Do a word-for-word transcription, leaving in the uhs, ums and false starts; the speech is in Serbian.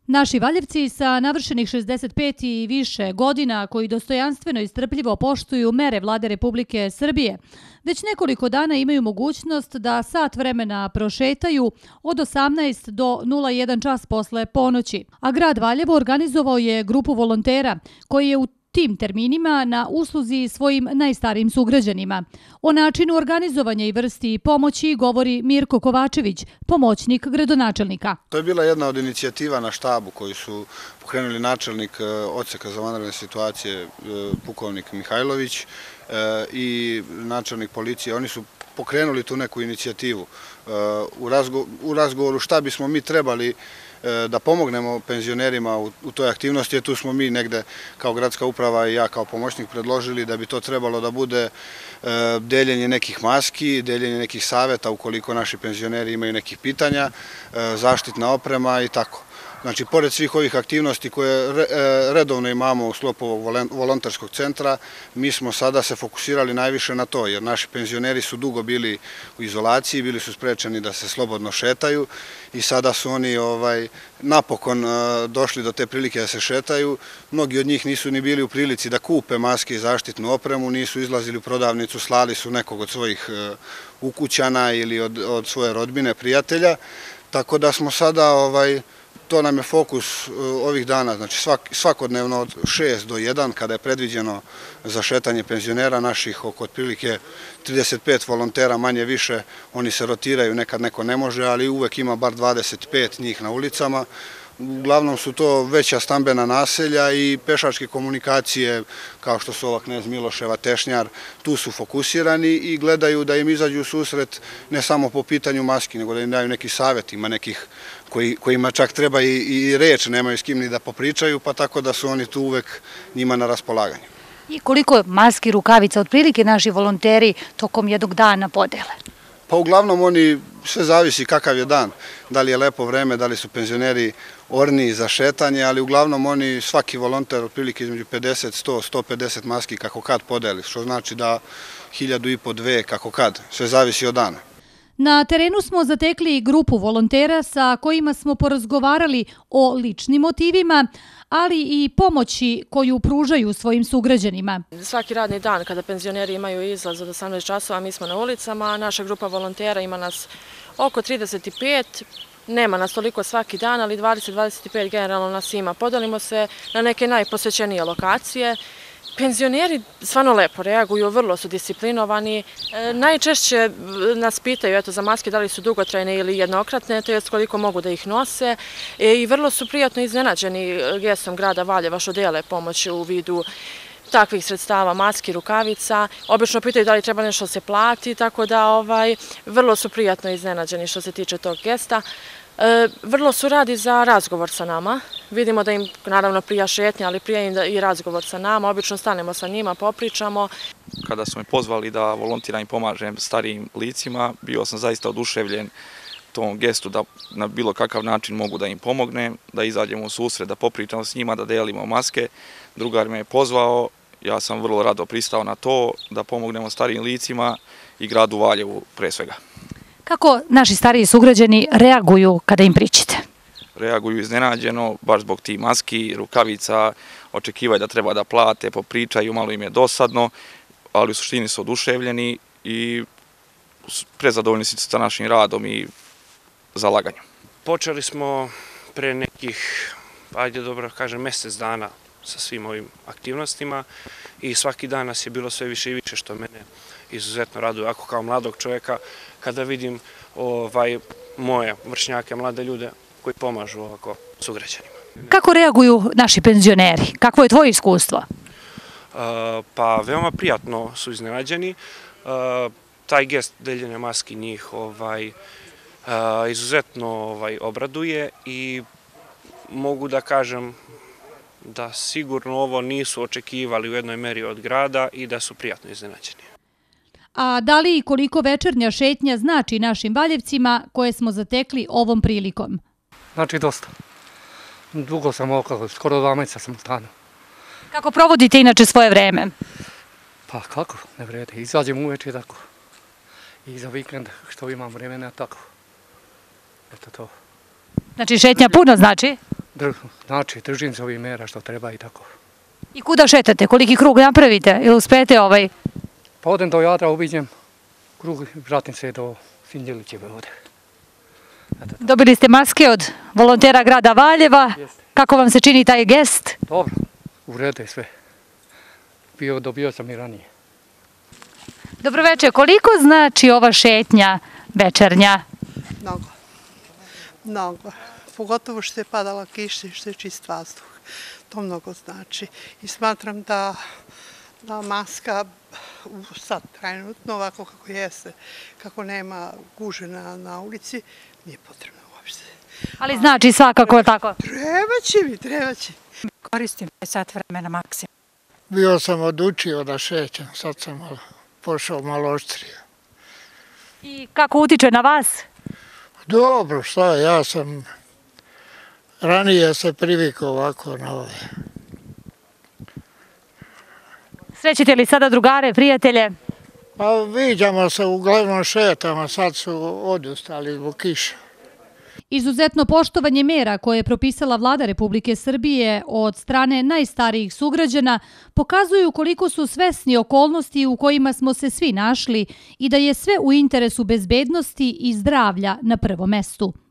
Naši Valjevci sa navršenih šezdeset pet i više godina koji dostojanstveno i strpljivo poštuju mere Vlade Republike Srbije, već nekoliko dana imaju mogućnost da sat vremena prošetaju od osamnaest do nula jedan čas posle ponoći. A grad Valjevo organizovao je grupu volontera koji je u tim terminima na usluzi svojim najstarijim sugrađanima. O načinu organizovanja i vrsti pomoći govori Mirko Kovačević, pomoćnik gradonačelnika. To je bila jedna od inicijativa na štabu koju su pokrenuli načelnik odseka za vanredne situacije pukovnik Mihajlović i načelnik policije. Oni su pokrenuli tu neku inicijativu. U razgovoru šta bismo mi trebali da pomognemo penzionerima u toj aktivnosti, tu smo mi negde kao gradska uprava i ja kao pomoćnik predložili da bi to trebalo da bude deljenje nekih maski, deljenje nekih saveta ukoliko naši penzioneri imaju nekih pitanja, zaštitna oprema i tako. Znači, pored svih ovih aktivnosti koje redovno imamo u sklopu ovog volonterskog centra, mi smo sada se fokusirali najviše na to, jer naši penzioneri su dugo bili u izolaciji, bili su sprečeni da se slobodno šetaju i sada su oni napokon došli do te prilike da se šetaju. Mnogi od njih nisu ni bili u prilici da kupe maske i zaštitnu opremu, nisu izlazili u prodavnicu, slali su nekog od svojih ukućana ili od svoje rodbine, prijatelja, tako da smo sada to nam je fokus ovih dana, znači svakodnevno od šest do jedan, kada je predviđeno za šetanje penzionera naših oko otprilike trideset pet volontera, manje više, oni se rotiraju, nekad neko ne može, ali uvek ima bar dvadeset pet njih na ulicama. Uglavnom su to veća stambena naselja i pešačke komunikacije, kao što su ova Knez Miloševa, Tešnjar, tu su fokusirani i gledaju da im izađu u susret ne samo po pitanju maski, nego da im daju neki savjet, ima nekih kojima čak treba i reč, nemaju s kim ni da popričaju, pa tako da su oni tu uvek njima na raspolaganju. I koliko maski, rukavica, otprilike naši volonteri tokom jednog dana podele? Pa uglavnom oni, sve zavisi kakav je dan, da li je lepo vreme, da li su penzioneri orniji za šetanje, ali uglavnom oni, svaki volonter otprilike između pedeset, sto, sto pedeset maski kako kad podeli, što znači da hiljadu i po dve kako kad, sve zavisi od dana. Na terenu smo zatekli grupu volontera sa kojima smo porazgovarali o ličnim motivima, ali i pomoći koju pružaju svojim sugrađanima. Svaki radni dan kada penzioneri imaju izlaz od osamnaest časova, mi smo na ulicama, a naša grupa volontera ima nas oko trideset pet, nema nas toliko svaki dan, ali dvadeset do dvadeset pet generalno nas ima. Podelimo se na neke najposvećenije lokacije. Penzioneri stvarno lepo reaguju, vrlo su disciplinovani. Najčešće nas pitaju za maske da li su dugotrajne ili jednokratne, to je koliko mogu da ih nose i vrlo su prijatno iznenađeni gestom grada Valjeva što dele pomoć u vidu takvih sredstava, maski, rukavica. Obično pitaju da li treba nešto se plati, tako da vrlo su prijatno iznenađeni što se tiče tog gesta. Vrlo su radi za razgovor sa nama. Vidimo da im naravno prija šetnja, ali prija im i razgovor sa nama. Obično stanemo sa njima, popričamo. Kada su me pozvali da volontiram i pomažem starijim licima, bio sam zaista oduševljen tom gestu da na bilo kakav način mogu da im pomognem, da izađemo u susret, da popričamo s njima, da delimo maske. Drugar me je pozvao, ja sam vrlo rado pristao na to, da pomognemo starijim licima i gradu Valjevu pre svega. Kako naši stariji sugrađani reaguju kada im pričate? Reaguju iznenađeno, baš zbog tih maski, rukavica, očekivaju da treba da plate, popričaju, malo im je dosadno, ali u suštini su oduševljeni i prezadovoljni su sa našim radom i zalaganjem. Počeli smo pre nekih, ajde dobro kažem, mesec dana sa svim ovim aktivnostima i svaki dan nas je bilo sve više i više, što mene izuzetno raduje. Ako kao mladog čovjeka, kada vidim moje vršnjake, mlade ljude koji pomažu ovako sugrađanima. Kako reaguju naši penzioneri? Kakvo je tvoje iskustvo? Pa veoma prijatno su iznenađeni. Taj gest deljenja maski njih izuzetno obraduje i mogu da kažem da sigurno ovo nisu očekivali u jednoj meri od grada i da su prijatno iznenađeni. A da li i koliko večernja šetnja znači našim Valjevcima koje smo zatekli ovom prilikom? Znači dosta. Dugo sam okolo, skoro dva meseca sam u stanu. Kako provodite inače svoje vreme? Pa kako, ne vrede. Izađem uveče tako. I za vikend što imam vremena tako. Eto to. Znači šetnja puno znači? Znači, držim se ovih mera što treba i tako. I kuda šetate? Koliki krug napravite? Ili uspete ovaj? Pa odem do Jadra, obiđem krug, vratim se do Sinđelićeve vode. Dobili ste maske od volontera grada Valjeva. Kako vam se čini taj gest? Dobro, u redu je sve. Bio, dobio sam i ranije. Dobroveče, koliko znači ova šetnja večernja? Mnogo. Mnogo. Pogotovo što je padala kiša i što je čist vazduh. To mnogo znači. I smatram da, da maska sad trenutno, ovako kako jeste, kako nema guže na, na ulici, nije potrebno uopšte. Ali znači svakako tako? Treba će mi, treba će. Koristim sat vremena maksimum. Bio sam odučio da šećem, sad sam malo, pošao malo oštrije. I kako utiče na vas? Dobro, šta, ja sam ranije se privikao ovako na ove. Srećete li sada drugare, prijatelje? Pa viđamo se, uglavnom šetamo, sad su odustali zbog kiša. Izuzetno poštovanje mera koje je propisala Vlada Republike Srbije od strane najstarijih sugrađana pokazuju koliko su svesni okolnosti u kojima smo se svi našli i da je sve u interesu bezbednosti i zdravlja na prvom mestu.